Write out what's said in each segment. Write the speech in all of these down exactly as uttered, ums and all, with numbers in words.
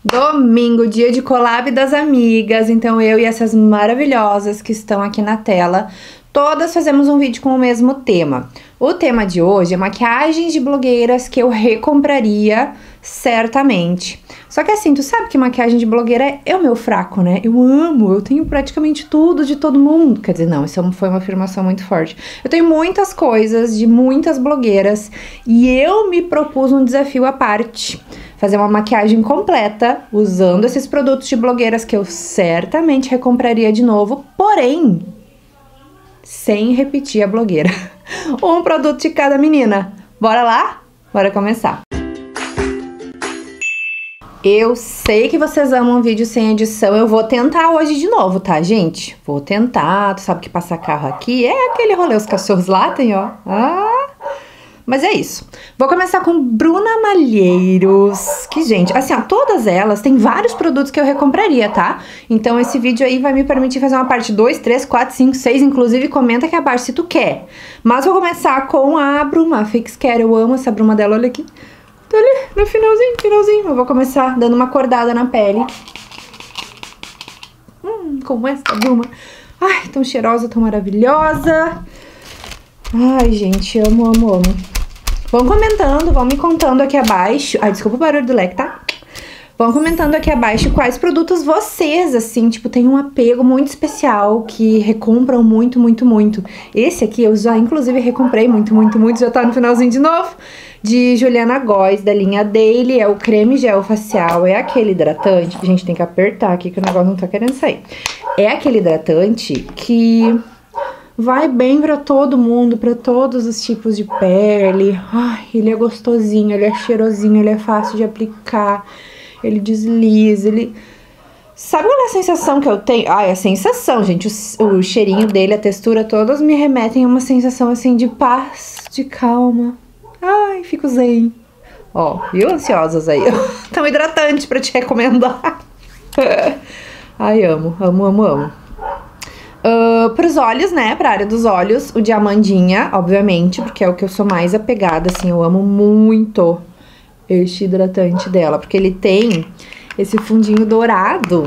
Domingo, dia de collab das amigas, então eu e essas maravilhosas que estão aqui na tela, todas fazemos um vídeo com o mesmo tema. O tema de hoje é maquiagens de blogueiras que eu recompraria certamente. Só que assim, tu sabe que maquiagem de blogueira é o meu fraco, né? Eu amo, eu tenho praticamente tudo de todo mundo. Quer dizer, não, isso foi uma afirmação muito forte. Eu tenho muitas coisas de muitas blogueiras e eu me propus um desafio à parte. Fazer uma maquiagem completa usando esses produtos de blogueiras que eu certamente recompraria de novo, porém, sem repetir a blogueira. Um produto de cada menina. Bora lá? Bora começar. Eu sei que vocês amam vídeo sem edição, eu vou tentar hoje de novo, tá, gente? Vou tentar, tu sabe que passar carro aqui é aquele rolê, os cachorros latem, ó. Ah... Mas é isso. Vou começar com Bruna Malheiros, que, gente, assim, ó, todas elas têm vários produtos que eu recompraria, tá? Então esse vídeo aí vai me permitir fazer uma parte dois, três, quatro, cinco, seis, inclusive comenta aqui abaixo se tu quer. Mas vou começar com a Bruma Fix Care, eu amo essa Bruma dela, olha aqui. Tá ali, no finalzinho, finalzinho. Eu vou começar dando uma acordada na pele. Hum, como essa Bruma. Ai, tão cheirosa, tão maravilhosa. Ai, gente, amo, amo, amo. Vão comentando, vão me contando aqui abaixo. Ai, desculpa o barulho do leque, tá? Vão comentando aqui abaixo quais produtos vocês, assim, tipo, tem um apego muito especial, que recompram muito, muito, muito. Esse aqui eu já, inclusive, recomprei muito, muito, muito, já tá no finalzinho de novo. De Juliana Góes, da linha Daily, é o creme gel facial, é aquele hidratante. Gente, tem que apertar aqui que o negócio não tá querendo sair. É aquele hidratante que... vai bem pra todo mundo, pra todos os tipos de pele. Ai, ele é gostosinho, ele é cheirosinho, ele é fácil de aplicar. Ele desliza, ele... Sabe qual é a sensação que eu tenho? Ai, a sensação, gente, o, o cheirinho dele, a textura, todas me remetem a uma sensação, assim, de paz, de calma. Ai, fico zen. Ó, viu, ansiosas aí? Tão hidratante pra te recomendar. Ai, amo, amo, amo, amo. Uh, pros olhos, né, pra área dos olhos, o de Amandinha, obviamente, porque é o que eu sou mais apegada, assim, eu amo muito este hidratante dela, porque ele tem esse fundinho dourado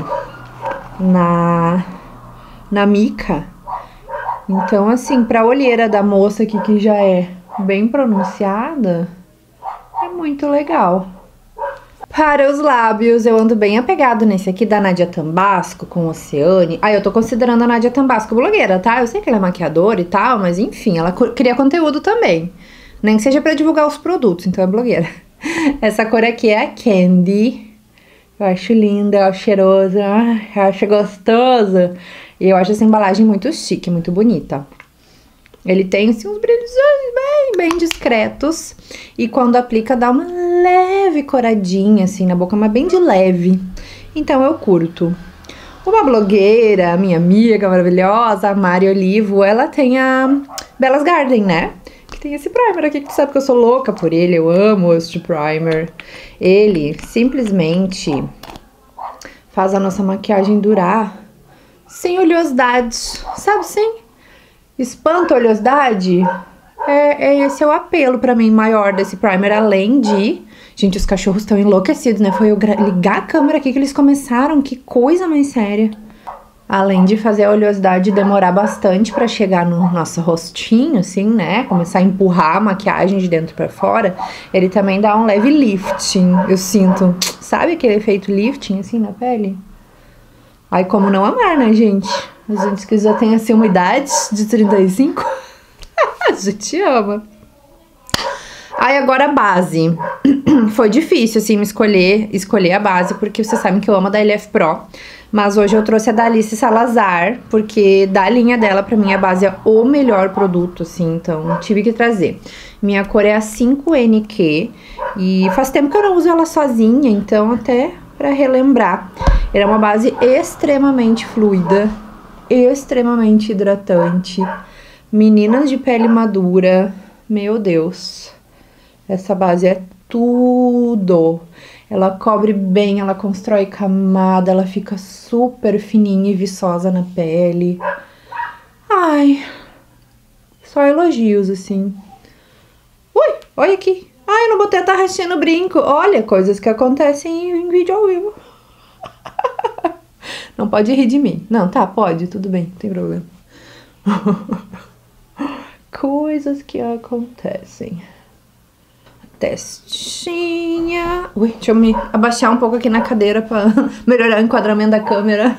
na, na mica, então, assim, pra olheira da moça aqui, que já é bem pronunciada, é muito legal. Para os lábios, eu ando bem apegado nesse aqui da Nadia Tambasco, com Oceane. Ah, eu tô considerando a Nadia Tambasco blogueira, tá? Eu sei que ela é maquiadora e tal, mas enfim, ela cria conteúdo também. Nem que seja pra divulgar os produtos, então é blogueira. Essa cor aqui é a Candy. Eu acho linda, eu acho cheirosa, eu acho gostosa. E eu acho essa embalagem muito chique, muito bonita. Ele tem, assim, uns brilhos bem, bem discretos. E quando aplica, dá uma leve coradinha, assim, na boca, mas bem de leve. Então, eu curto. Uma blogueira, minha amiga maravilhosa, a Mari Olivo, ela tem a Bellas Garden, né? Que tem esse primer aqui, que tu sabe que eu sou louca por ele. Eu amo este primer. Ele simplesmente faz a nossa maquiagem durar sem oleosidades, sabe, sim? Espanta a oleosidade, é, é esse é o apelo pra mim maior desse primer, além de... Gente, os cachorros estão enlouquecidos, né? Foi eu ligar a câmera aqui que eles começaram, que coisa mais séria. Além de fazer a oleosidade demorar bastante pra chegar no nosso rostinho, assim, né? Começar a empurrar a maquiagem de dentro pra fora, ele também dá um leve lifting, eu sinto. Sabe aquele efeito lifting, assim, na pele? Ai, como não amar, né, gente? A gente que já tem, assim, uma idade de trinta e cinco, a gente ama. Aí, agora a base. Foi difícil, assim, me escolher, escolher a base, porque vocês sabem que eu amo a da L F Pro. Mas hoje eu trouxe a da Alice Salazar, porque da linha dela, pra mim, a base é o melhor produto, assim, então tive que trazer. Minha cor é a cinco N Q, e faz tempo que eu não uso ela sozinha, então até pra relembrar. Ela é uma base extremamente fluida, extremamente hidratante. Meninas de pele madura, meu Deus, essa base é tudo. Ela cobre bem, ela constrói camada, ela fica super fininha e viçosa na pele. Ai, só elogios, assim. Ui, olha aqui, Ai, eu não botei a tarraxinha no brinco. Olha, coisas que acontecem em vídeo ao vivo. Não pode rir de mim. Não, tá, pode, tudo bem, não tem problema. Coisas que acontecem. Testinha. Ui, deixa eu me abaixar um pouco aqui na cadeira pra melhorar o enquadramento da câmera.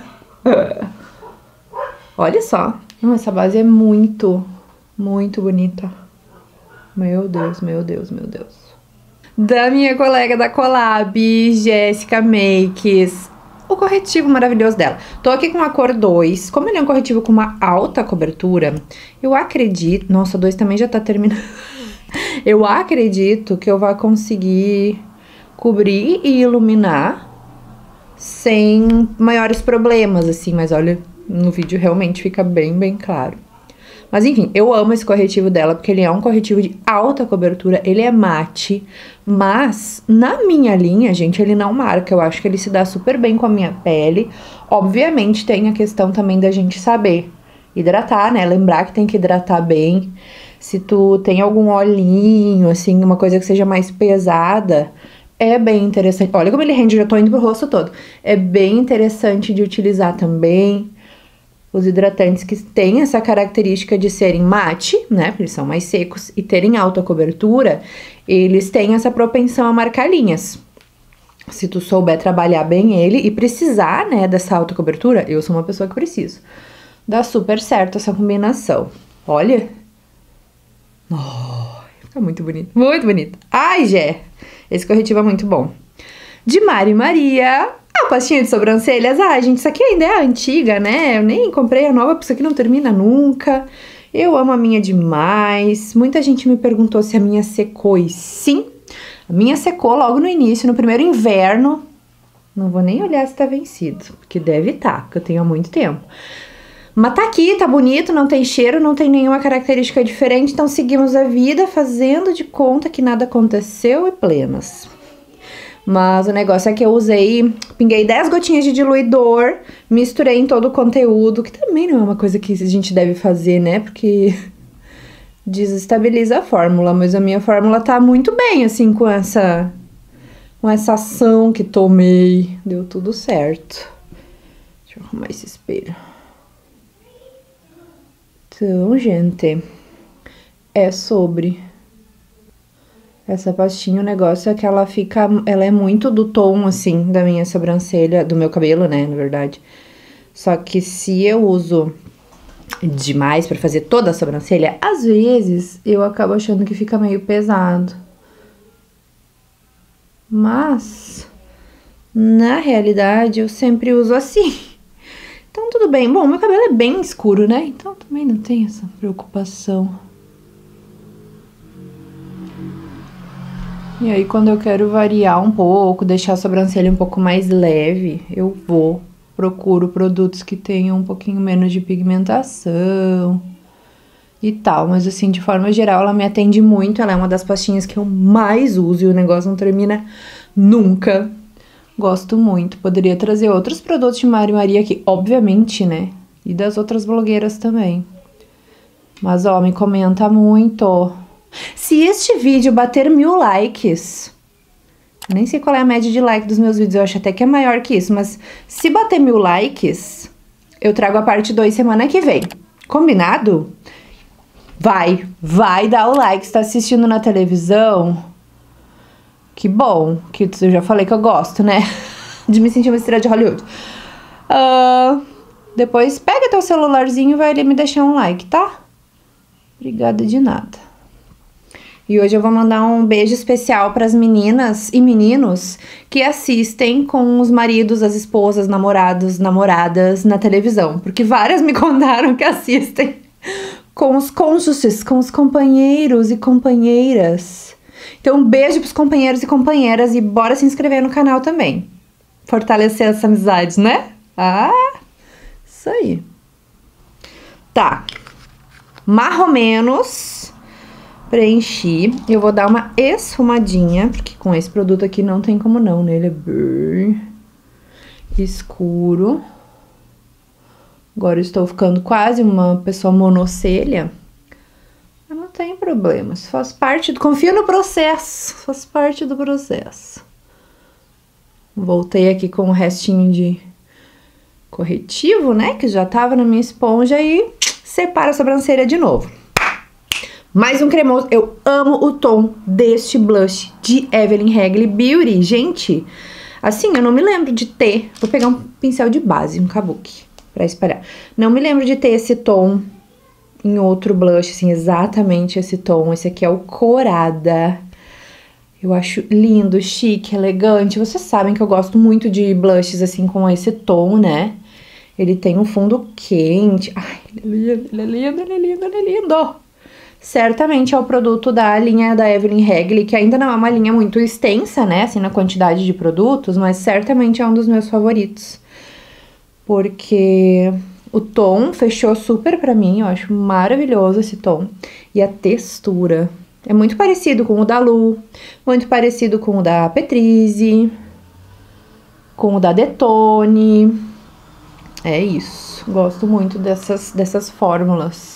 Olha só. Essa base é muito, muito bonita. Meu Deus, meu Deus, meu Deus. Da minha colega da Collab, Jéssica Makes. O corretivo maravilhoso dela. Tô aqui com a cor dois. Como ele é um corretivo com uma alta cobertura, eu acredito... Nossa, dois também já tá terminando. Eu acredito que eu vou conseguir cobrir e iluminar sem maiores problemas, assim. Mas olha, no vídeo realmente fica bem, bem claro. Mas enfim, eu amo esse corretivo dela, porque ele é um corretivo de alta cobertura, ele é mate, mas na minha linha, gente, ele não marca, eu acho que ele se dá super bem com a minha pele. Obviamente tem a questão também da gente saber hidratar, né, lembrar que tem que hidratar bem. Se tu tem algum olhinho, assim, uma coisa que seja mais pesada, é bem interessante. Olha como ele rende, já tô indo pro rosto todo. É bem interessante de utilizar também. Os hidratantes que têm essa característica de serem mate, né, porque eles são mais secos, e terem alta cobertura, eles têm essa propensão a marcar linhas. Se tu souber trabalhar bem ele e precisar, né, dessa alta cobertura, eu sou uma pessoa que preciso, dá super certo essa combinação. Olha. Oh, fica muito bonito, muito bonito. Ai, Gé, esse corretivo é muito bom. De Mari Maria... A pastinha de sobrancelhas, ah, gente, isso aqui ainda é antiga, né? Eu nem comprei a nova, porque isso aqui não termina nunca. Eu amo a minha demais. Muita gente me perguntou se a minha secou, e sim, a minha secou logo no início, no primeiro inverno. Não vou nem olhar se tá vencido, porque deve estar, porque eu tenho há muito tempo. Mas tá aqui, tá bonito, não tem cheiro, não tem nenhuma característica diferente, então seguimos a vida fazendo de conta que nada aconteceu e plenas. Mas o negócio é que eu usei, pinguei dez gotinhas de diluidor, misturei em todo o conteúdo, que também não é uma coisa que a gente deve fazer, né? Porque desestabiliza a fórmula, mas a minha fórmula tá muito bem, assim, com essa, com essa ação que tomei. Deu tudo certo. Deixa eu arrumar esse espelho. Então, gente, é sobre... Essa pastinha, o negócio é que ela fica... Ela é muito do tom, assim, da minha sobrancelha, do meu cabelo, né, na verdade. Só que se eu uso demais pra fazer toda a sobrancelha, às vezes eu acabo achando que fica meio pesado. Mas, na realidade, eu sempre uso assim. Então, tudo bem. Bom, meu cabelo é bem escuro, né? Então, também não tem essa preocupação. E aí, quando eu quero variar um pouco, deixar a sobrancelha um pouco mais leve, eu vou, procuro produtos que tenham um pouquinho menos de pigmentação e tal. Mas assim, de forma geral, ela me atende muito, ela é uma das pastinhas que eu mais uso e o negócio não termina nunca. Gosto muito. Poderia trazer outros produtos de Mari Maria aqui, obviamente, né? E das outras blogueiras também. Mas, ó, me comenta muito. Se este vídeo bater mil likes, nem sei qual é a média de like dos meus vídeos, eu acho até que é maior que isso, mas se bater mil likes, eu trago a parte dois semana que vem. Combinado? Vai, vai dar o like. Se tá assistindo na televisão, que bom, que eu já falei que eu gosto, né? De me sentir uma estrela de Hollywood. Uh, depois pega teu celularzinho e vai ali me deixar um like, tá? Obrigada de nada. E hoje eu vou mandar um beijo especial para as meninas e meninos que assistem com os maridos, as esposas, namorados, namoradas na televisão. Porque várias me contaram que assistem com os cônjuges, com os companheiros e companheiras. Então, um beijo pros companheiros e companheiras e bora se inscrever no canal também. Fortalecer essa amizade, né? Ah, isso aí. Tá. Mais ou menos... preenchi. Eu vou dar uma esfumadinha, porque com esse produto aqui não tem como não, né? Ele é bem escuro. Agora eu estou ficando quase uma pessoa monocelha. Mas não tem problemas. Faz parte do... Confia no processo. Faz parte do processo. Voltei aqui com o restinho de corretivo, né? Que já tava na minha esponja e separa a sobrancelha de novo. Mais um cremoso. Eu amo o tom deste blush de Evelyn Hagley Beauty. Gente, assim, eu não me lembro de ter... Vou pegar um pincel de base, um kabuki, pra espalhar. Não me lembro de ter esse tom em outro blush, assim, exatamente esse tom. Esse aqui é o Corada. Eu acho lindo, chique, elegante. Vocês sabem que eu gosto muito de blushes, assim, com esse tom, né? Ele tem um fundo quente. Ai, ele é lindo, ele é lindo, ele é lindo, ele é lindo. Certamente é o produto da linha da Evelyn Hagley, que ainda não é uma linha muito extensa, né, assim, na quantidade de produtos, mas certamente é um dos meus favoritos. Porque o tom fechou super pra mim, eu acho maravilhoso esse tom. E a textura é muito parecido com o da Lu, muito parecido com o da Petrize, com o da Detone. É isso, gosto muito dessas, dessas fórmulas.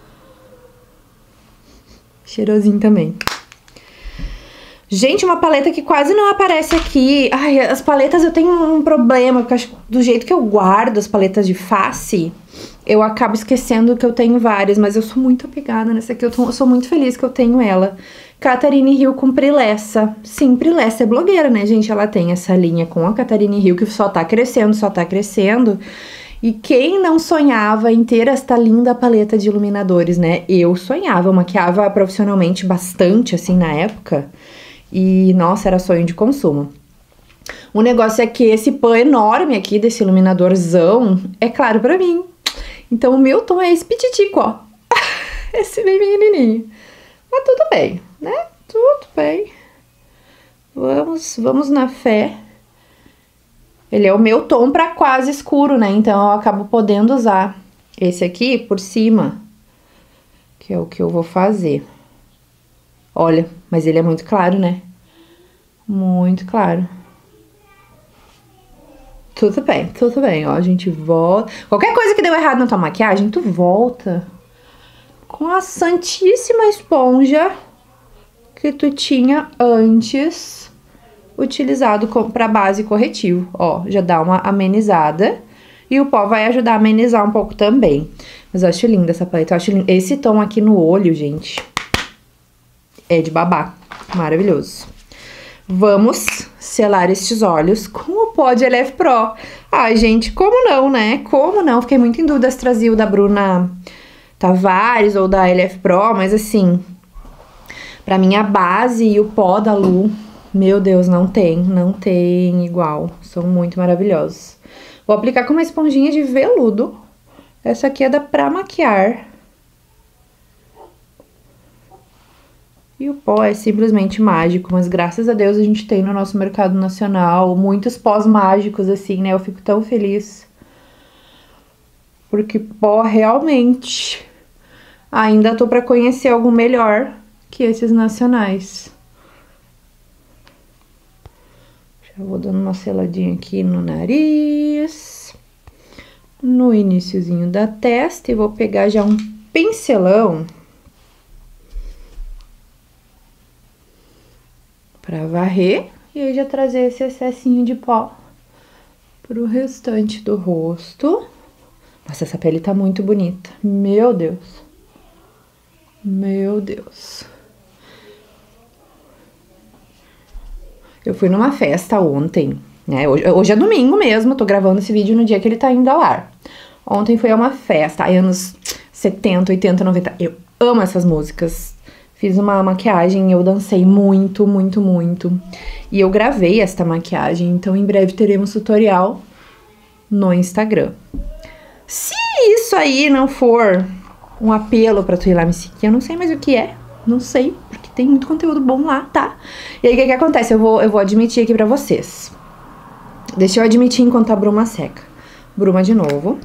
Cheirosinho também. Gente, uma paleta que quase não aparece aqui. Ai, as paletas eu tenho um problema, porque acho que do jeito que eu guardo as paletas de face, eu acabo esquecendo que eu tenho várias, mas eu sou muito apegada nessa aqui, eu, tô, eu sou muito feliz que eu tenho ela. Catarine Hill com Prilessa. Sim, Prilessa é blogueira, né, gente? Ela tem essa linha com a Catarine Hill que só tá crescendo, só tá crescendo. E quem não sonhava em ter esta linda paleta de iluminadores, né? Eu sonhava, eu maquiava profissionalmente bastante, assim, na época. E, nossa, era sonho de consumo. O negócio é que esse pã enorme aqui, desse iluminadorzão, é claro pra mim. Então, o meu tom é esse pititico, ó. Esse bem pequenininho. Mas tudo bem, né? Tudo bem. Vamos, vamos na fé. Ele é o meu tom pra quase escuro, né? Então, eu acabo podendo usar esse aqui por cima, que é o que eu vou fazer. Olha, mas ele é muito claro, né? Muito claro. Tudo bem, tudo bem, ó, a gente volta. Qualquer coisa que deu errado na tua maquiagem, tu volta com a santíssima esponja que tu tinha antes utilizado para base corretivo. Ó, já dá uma amenizada e o pó vai ajudar a amenizar um pouco também. Mas eu acho linda essa paleta, eu acho lindo. Esse tom aqui no olho, gente, é de babá, maravilhoso. Vamos selar estes olhos com o pó de L F Pro. Ai, gente, como não, né? Como não? Fiquei muito em dúvida se trazia o da Bruna Tavares ou da L F Pro, mas assim, pra mim a base e o pó da Lu, meu Deus, não tem, não tem igual. São muito maravilhosos. Vou aplicar com uma esponjinha de veludo. Essa aqui é da Pra Maquiar. E o pó é simplesmente mágico, mas graças a Deus a gente tem no nosso mercado nacional muitos pós mágicos, assim, né? Eu fico tão feliz. Porque pó realmente ainda tô pra conhecer algo melhor que esses nacionais. Já vou dando uma seladinha aqui no nariz, no iniciozinho da testa, e vou pegar já um pincelão pra varrer, e aí já trazer esse excessinho de pó pro restante do rosto. Nossa, essa pele tá muito bonita. Meu Deus. Meu Deus. Eu fui numa festa ontem, né? Hoje, hoje é domingo mesmo, tô gravando esse vídeo no dia que ele tá indo ao ar. Ontem foi uma festa, aí anos setenta, oitenta, noventa. Eu amo essas músicas. Fiz uma maquiagem, eu dancei muito, muito, muito. E eu gravei esta maquiagem, então em breve teremos tutorial no Instagram. Se isso aí não for um apelo pra tu ir lá me seguir, eu não sei mais o que é. Não sei, porque tem muito conteúdo bom lá, tá? E aí, o que que acontece? Eu vou, eu vou admitir aqui pra vocês. Deixa eu admitir enquanto a bruma seca. Bruma de novo.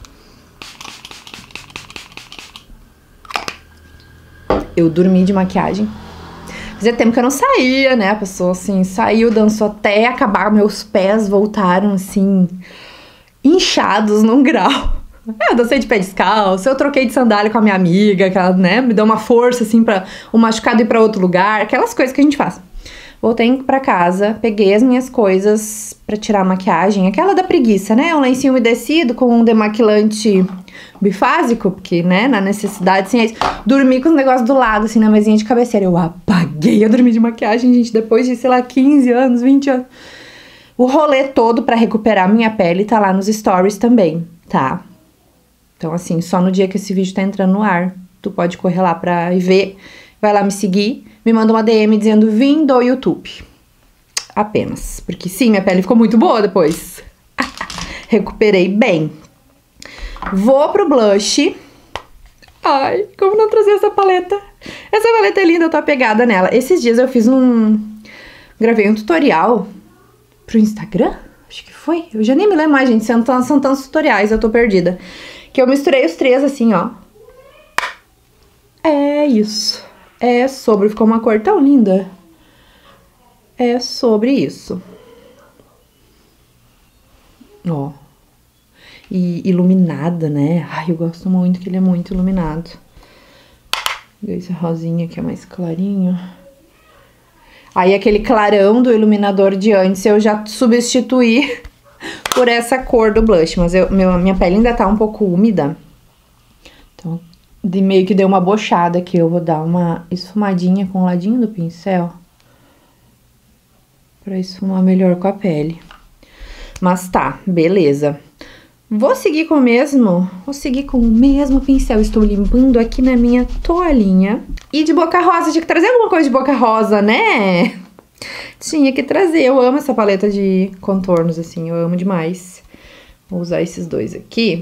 Eu dormi de maquiagem. Fazia tempo que eu não saía, né? A pessoa, assim, saiu, dançou até acabar. Meus pés voltaram, assim, inchados num grau. Eu dancei de pé descalço, eu troquei de sandália com a minha amiga, que ela, né, me deu uma força, assim, pra o machucado ir pra outro lugar, aquelas coisas que a gente faz. Voltei pra casa, peguei as minhas coisas pra tirar a maquiagem, aquela da preguiça, né, um lencinho umedecido com um demaquilante bifásico, porque, né, na necessidade, assim, é isso. Dormi com os negócios do lado, assim, na mesinha de cabeceira. Eu apaguei a dormir de maquiagem, gente, depois de, sei lá, quinze anos, vinte anos. O rolê todo pra recuperar minha pele tá lá nos stories também, tá? Então, assim, só no dia que esse vídeo tá entrando no ar, tu pode correr lá pra ver, vai lá me seguir, me manda uma D M dizendo vim do YouTube. Apenas. Porque sim, minha pele ficou muito boa depois. Recuperei bem. Vou pro blush. Ai, como não trazer essa paleta? Essa paleta é linda, eu tô apegada nela. Esses dias eu fiz um... Gravei um tutorial pro Instagram? Acho que foi. Eu já nem me lembro mais, gente. São, são tantos tutoriais, eu tô perdida. Que eu misturei os três assim, ó. É isso. É sobre... Ficou uma cor tão linda. É sobre isso. Ó. E iluminada, né? Ai, eu gosto muito que ele é muito iluminado. Esse rosinha aqui é mais clarinho. Aí aquele clarão do iluminador de antes eu já substituí por essa cor do blush. Mas eu, meu, minha pele ainda tá um pouco úmida. Então, de meio que deu uma bochada aqui. Eu vou dar uma esfumadinha com o ladinho do pincel. Pra esfumar melhor com a pele. Mas tá, beleza. Vou seguir com o mesmo, vou seguir com o mesmo pincel. Estou limpando aqui na minha toalhinha. E de boca rosa, tinha que trazer alguma coisa de boca rosa, né? Tinha que trazer, eu amo essa paleta de contornos, assim, eu amo demais. Vou usar esses dois aqui.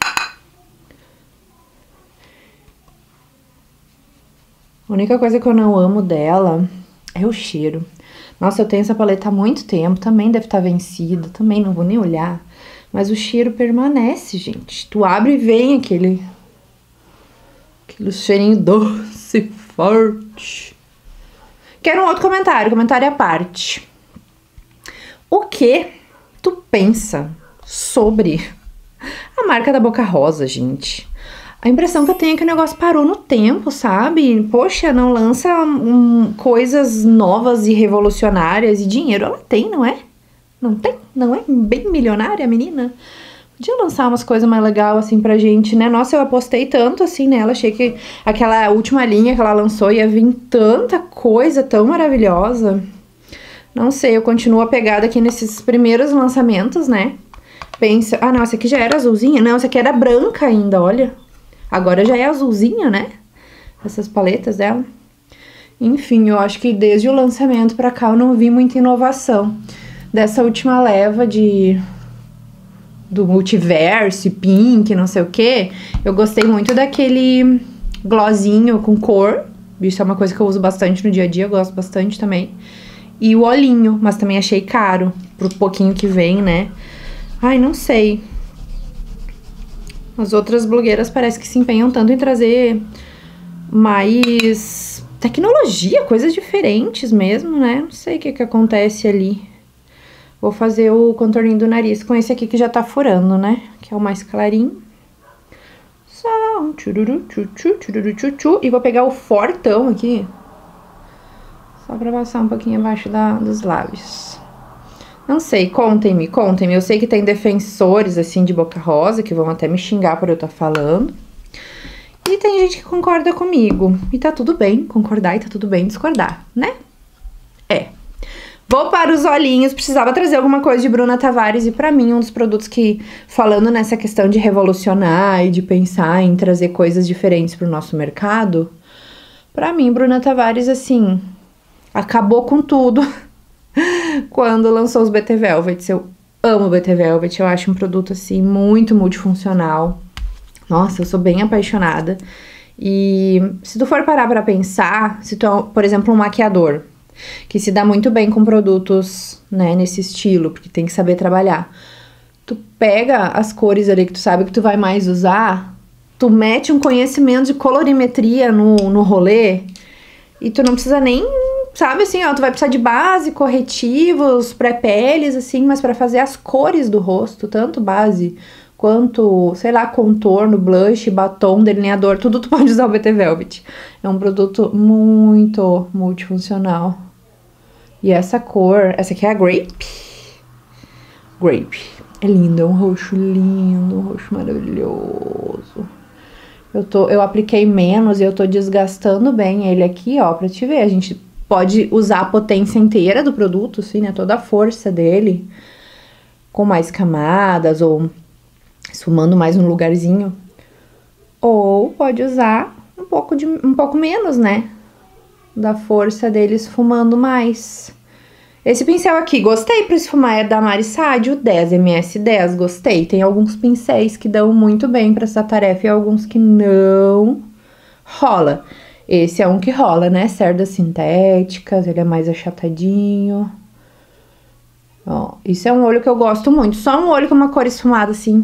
A única coisa que eu não amo dela é o cheiro. Nossa, eu tenho essa paleta há muito tempo, também deve estar vencida, também não vou nem olhar. Mas o cheiro permanece, gente. Tu abre e vem aquele... Aquele cheirinho doce, forte. Quero um outro comentário, comentário à parte. O que tu pensa sobre a marca da Boca Rosa, gente? A impressão que eu tenho é que o negócio parou no tempo, sabe? Poxa, não lança um, coisas novas e revolucionárias. E dinheiro ela tem, não é? Não tem? Não é bem milionária a menina? Podia lançar umas coisas mais legais assim pra gente, né? Nossa, eu apostei tanto assim nela. Achei que aquela última linha que ela lançou ia vir tanta coisa tão maravilhosa. Não sei, eu continuo apegada aqui nesses primeiros lançamentos, né? Pensa... Ah, não, essa aqui já era azulzinha. Não, essa aqui era branca ainda, olha. Agora já é azulzinha, né? Essas paletas dela. Enfim, eu acho que desde o lançamento pra cá eu não vi muita inovação. Dessa última leva de... do multiverso, pink, não sei o que. Eu gostei muito daquele glossinho com cor. Isso é uma coisa que eu uso bastante no dia a dia, eu gosto bastante também. E o olhinho, mas também achei caro, pro pouquinho que vem, né? Ai, não sei. As outras blogueiras parece que se empenham tanto em trazer mais tecnologia, coisas diferentes mesmo, né? Não sei o que que acontece ali. Vou fazer o contorninho do nariz com esse aqui que já tá furando, né? Que é o mais clarinho. Só um tchururu, tchu, tchururu, tchu, tchu. E vou pegar o fortão aqui. Só pra passar um pouquinho abaixo da, dos lábios. Não sei, contem-me, contem-me. Eu sei que tem defensores, assim, de boca rosa, que vão até me xingar por eu estar falando. E tem gente que concorda comigo. E tá tudo bem concordar e tá tudo bem discordar, né? É. Vou para os olhinhos, precisava trazer alguma coisa de Bruna Tavares e pra mim um dos produtos que, falando nessa questão de revolucionar e de pensar em trazer coisas diferentes pro nosso mercado, pra mim Bruna Tavares, assim, acabou com tudo quando lançou os B T Velvet. Eu amo B T Velvet, eu acho um produto, assim, muito multifuncional. Nossa, eu sou bem apaixonada. E se tu for parar pra pensar, se tu é, por exemplo, um maquiador, que se dá muito bem com produtos, né, nesse estilo, porque tem que saber trabalhar. Tu pega as cores ali que tu sabe que tu vai mais usar, tu mete um conhecimento de colorimetria no, no rolê, e tu não precisa nem, sabe, assim, ó, tu vai precisar de base, corretivos, pré-peles, assim, mas pra fazer as cores do rosto, tanto base quanto, sei lá, contorno, blush, batom, delineador, tudo tu pode usar o B T Velvet. É um produto muito multifuncional. E essa cor, essa aqui é a Grape. Grape. É lindo, é um roxo lindo, um roxo maravilhoso. Eu, tô, eu apliquei menos e eu tô desgastando bem ele aqui, ó, pra te ver. A gente pode usar a potência inteira do produto, assim, né? Toda a força dele. Com mais camadas ou esfumando mais um lugarzinho. Ou pode usar um pouco, de, um pouco menos, né? Da força dele esfumando mais. Esse pincel aqui, gostei pra esfumar, é da Mari Sadio, dez mililitros dez, gostei. Tem alguns pincéis que dão muito bem pra essa tarefa e alguns que não rola. Esse é um que rola, né? Cerdas sintéticas, ele é mais achatadinho. Ó, isso é um olho que eu gosto muito. Só um olho com uma cor esfumada, assim.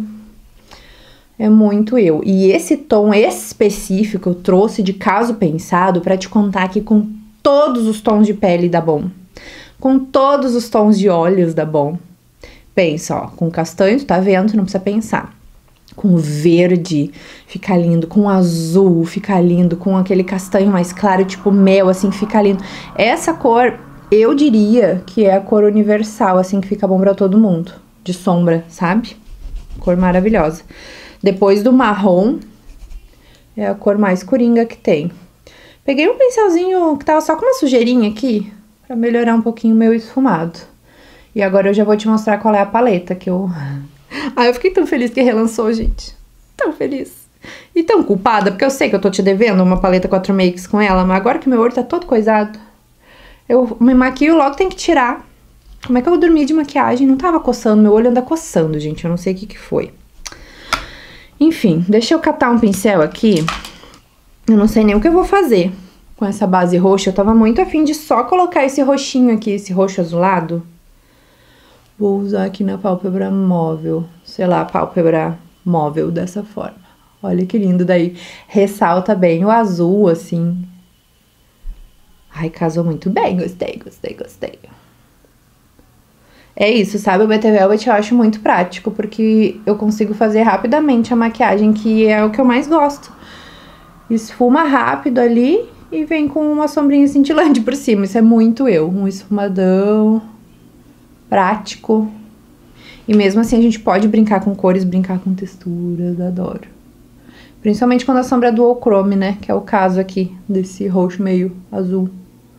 É muito eu. E esse tom específico eu trouxe de caso pensado pra te contar aqui com todos os tons de pele dá bom. Com todos os tons de olhos dá bom. Pensa, ó, com castanho, tá vendo? Não precisa pensar. Com verde, fica lindo. Com azul, fica lindo. Com aquele castanho mais claro, tipo mel, assim, fica lindo. Essa cor, eu diria que é a cor universal, assim, que fica bom pra todo mundo. De sombra, sabe? Cor maravilhosa. Depois do marrom, é a cor mais coringa que tem. Peguei um pincelzinho que tava só com uma sujeirinha aqui, pra melhorar um pouquinho o meu esfumado. E agora eu já vou te mostrar qual é a paleta que eu... Ah, eu fiquei tão feliz que relançou, gente. Tão feliz. E tão culpada, porque eu sei que eu tô te devendo uma paleta quatro makes com ela, mas agora que meu olho tá todo coisado, eu me maquio logo, tem que tirar. Como é que eu dormi de maquiagem? Não tava coçando, meu olho anda coçando, gente. Eu não sei o que que foi. Enfim, deixa eu catar um pincel aqui. Eu não sei nem o que eu vou fazer com essa base roxa. Eu tava muito afim de só colocar esse roxinho aqui, esse roxo azulado. Vou usar aqui na pálpebra móvel. Sei lá, pálpebra móvel dessa forma. Olha que lindo, daí ressalta bem o azul, assim. Ai, casou muito bem, gostei, gostei, gostei. É isso, sabe? O B T Velvet eu acho muito prático, porque eu consigo fazer rapidamente a maquiagem, que é o que eu mais gosto. Esfuma rápido ali e vem com uma sombrinha cintilante por cima. Isso é muito eu, um esfumadão prático. E mesmo assim a gente pode brincar com cores, brincar com texturas, adoro. Principalmente quando a sombra é dual chrome, né? Que é o caso aqui, desse roxo meio azul.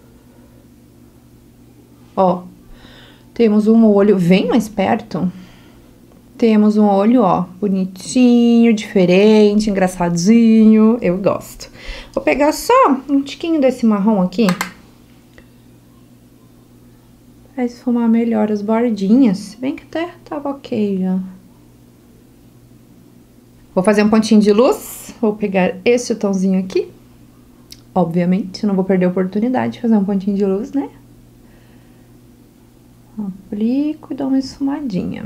Ó. Temos um olho, vem mais perto. Temos um olho, ó, bonitinho, diferente, engraçadinho. Eu gosto. Vou pegar só um tiquinho desse marrom aqui. Pra esfumar melhor as bordinhas. Se bem que até tava ok já. Vou fazer um pontinho de luz. Vou pegar esse tomzinho aqui. Obviamente, não vou perder a oportunidade de fazer um pontinho de luz, né? Aplico e dou uma esfumadinha.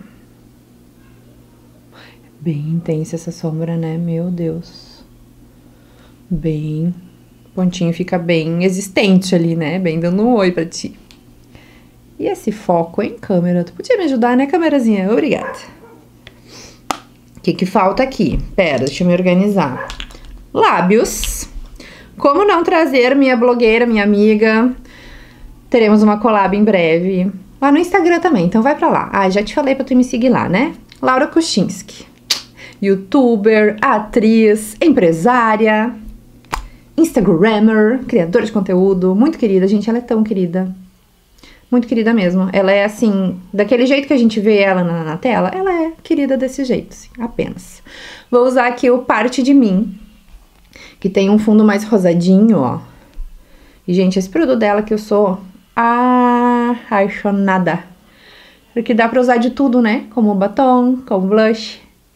Bem intensa essa sombra, né? Meu Deus. Bem... O pontinho fica bem existente ali, né? Bem dando um oi pra ti. E esse foco, hein, câmera? Tu podia me ajudar, né, câmerazinha? Obrigada. O que que falta aqui? Pera, deixa eu me organizar. Lábios. Como não trazer minha blogueira, minha amiga? Teremos uma collab em breve. Lá no Instagram também, então vai pra lá. Ah, já te falei pra tu me seguir lá, né? Laura Kuchinski. Youtuber, atriz, empresária, Instagrammer, criadora de conteúdo. Muito querida, gente, ela é tão querida. Muito querida mesmo. Ela é assim, daquele jeito que a gente vê ela na, na tela, ela é querida desse jeito, assim, apenas. Vou usar aqui o Parte de Mim, que tem um fundo mais rosadinho, ó. E, gente, esse produto dela que eu sou... Ah, apaixonada. Porque dá pra usar de tudo, né? Como batom, como blush.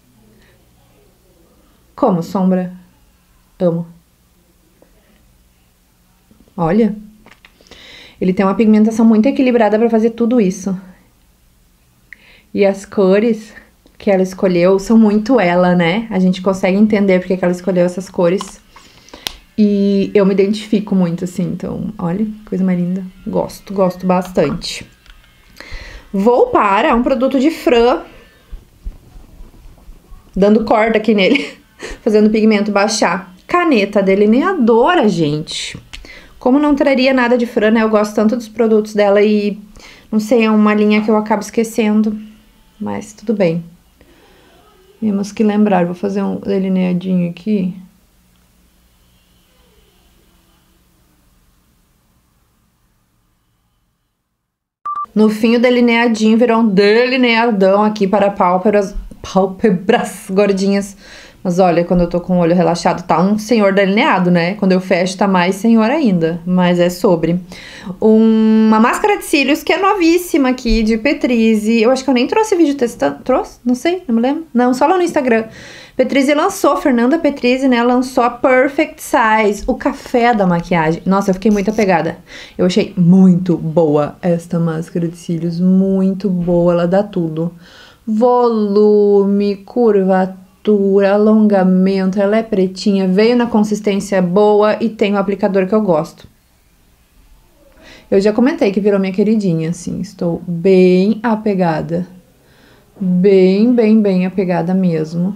Como sombra. Amo. Olha. Ele tem uma pigmentação muito equilibrada pra fazer tudo isso. E as cores que ela escolheu são muito ela, né? A gente consegue entender porque que ela escolheu essas cores. E eu me identifico muito, assim, então, olha, coisa mais linda. Gosto, gosto bastante. Vou para um produto de Fran. dando corda aqui nele, fazendo o pigmento baixar. Caneta delineadora, gente. Como não traria nada de Fran, né? Eu gosto tanto dos produtos dela e, não sei, é uma linha que eu acabo esquecendo. Mas tudo bem. Temos que lembrar. Vou fazer um delineadinho aqui. No fim, o delineadinho virou um delineadão aqui para pálpebras, pálpebras gordinhas. Mas olha, quando eu tô com o olho relaxado, tá um senhor delineado, né? Quando eu fecho, tá mais senhor ainda. Mas é sobre. Um, uma máscara de cílios que é novíssima aqui, de Petrize. Eu acho que eu nem trouxe vídeo testando. Trouxe? Não sei, não me lembro. Não, só lá no Instagram. Petrize lançou, Fernanda Petrize, né? Lançou a Perfect Size, o café da maquiagem. Nossa, eu fiquei muito apegada. Eu achei muito boa esta máscara de cílios. Muito boa, ela dá tudo. Volume, curvatura, alongamento, ela é pretinha, veio na consistência boa e tem o aplicador que eu gosto. Eu já comentei que virou minha queridinha, assim, estou bem apegada. Bem, bem, bem apegada mesmo.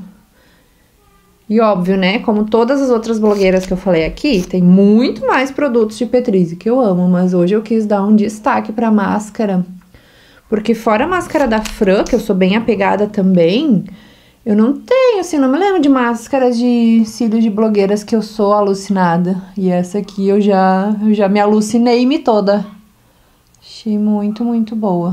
E óbvio, né, como todas as outras blogueiras que eu falei aqui, tem muito mais produtos de Petrize que eu amo, mas hoje eu quis dar um destaque pra máscara, porque fora a máscara da Fran, que eu sou bem apegada também, eu não tenho, assim, não me lembro de máscara de cílios de blogueiras que eu sou alucinada. E essa aqui eu já, eu já me alucinei-me toda. Achei muito, muito boa.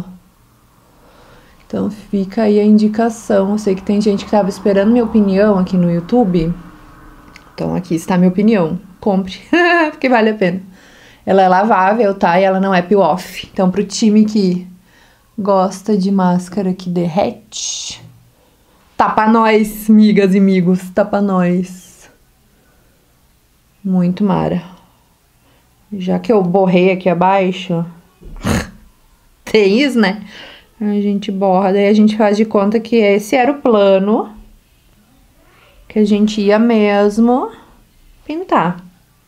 Então fica aí a indicação. Eu sei que tem gente que tava esperando minha opinião aqui no YouTube. Então aqui está a minha opinião. Compre, porque vale a pena. Ela é lavável, tá? E ela não é peel-off. Então pro time que gosta de máscara que derrete, tapa nós, migas e amigos, tapa nós. Muito mara. Já que eu borrei aqui abaixo, tem isso, né? A gente borra, daí a gente faz de conta que esse era o plano, que a gente ia mesmo pintar.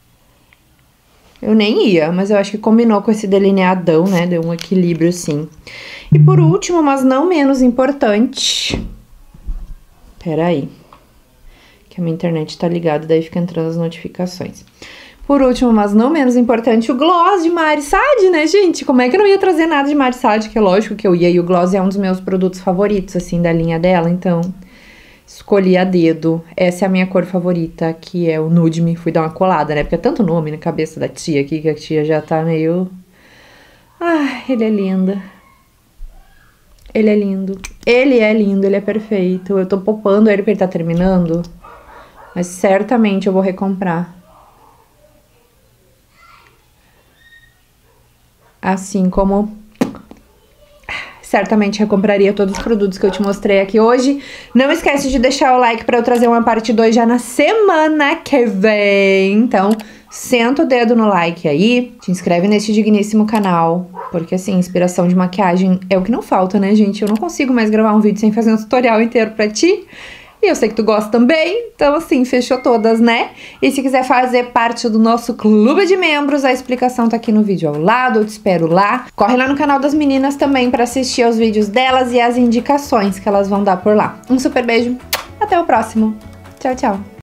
Eu nem ia, mas eu acho que combinou com esse delineadão, né? Deu um equilíbrio, assim. E por último, mas não menos importante... Peraí, que a minha internet tá ligada, daí fica entrando as notificações. Por último, mas não menos importante, o gloss de Mari Sade, né, gente? Como é que eu não ia trazer nada de Mari Sade? Que é lógico que eu ia, e o gloss é um dos meus produtos favoritos, assim, da linha dela, então escolhi a dedo. Essa é a minha cor favorita, que é o Nude Me. Fui dar uma colada, né? Porque é tanto nome na cabeça da tia aqui, que a tia já tá meio... Ai, ele é lindo. Ele é lindo. Ele é lindo, ele é perfeito. Eu tô popando ele pra ele tá terminando, mas certamente eu vou recomprar. Assim como certamente recompraria todos os produtos que eu te mostrei aqui hoje. Não esquece de deixar o like pra eu trazer uma parte dois já na semana que vem. Então, senta o dedo no like aí, te inscreve nesse digníssimo canal, porque assim, inspiração de maquiagem é o que não falta, né, gente? Eu não consigo mais gravar um vídeo sem fazer um tutorial inteiro pra ti. E eu sei que tu gosta também, então assim, fechou todas, né? E se quiser fazer parte do nosso clube de membros, a explicação tá aqui no vídeo ao lado, eu te espero lá. Corre lá no canal das meninas também pra assistir aos vídeos delas e as indicações que elas vão dar por lá. Um super beijo, até o próximo. Tchau, tchau.